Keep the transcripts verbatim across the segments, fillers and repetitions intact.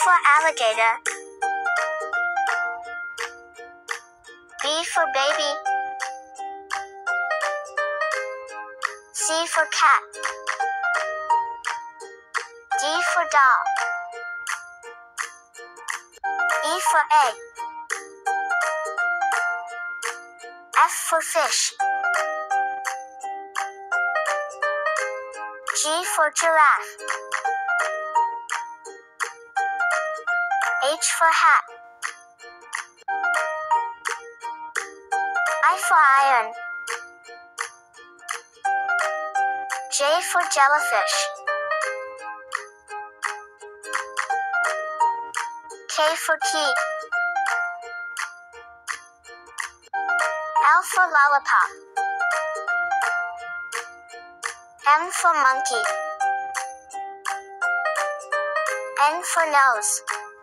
for alligator. B for baby. C for cat. D for doll. E for egg. F for fish. G for giraffe. H for hat. I for iron. J for jellyfish. K for key. L for lollipop. M for monkey. N for nose.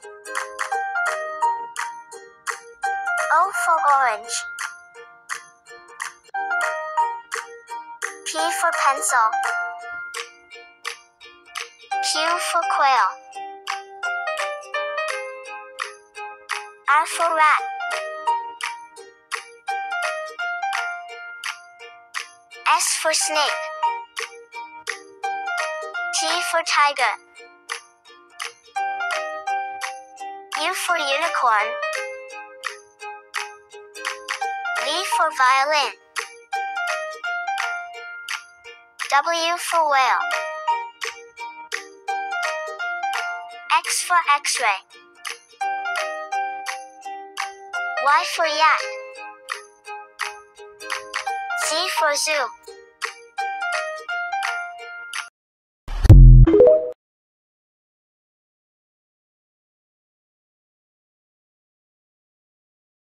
O for orange. P for pencil. Q for quail. R for rat. S for snake. T for tiger. U for unicorn. V for violin. W for whale. X for X-ray. Y for yak. Z for zoo.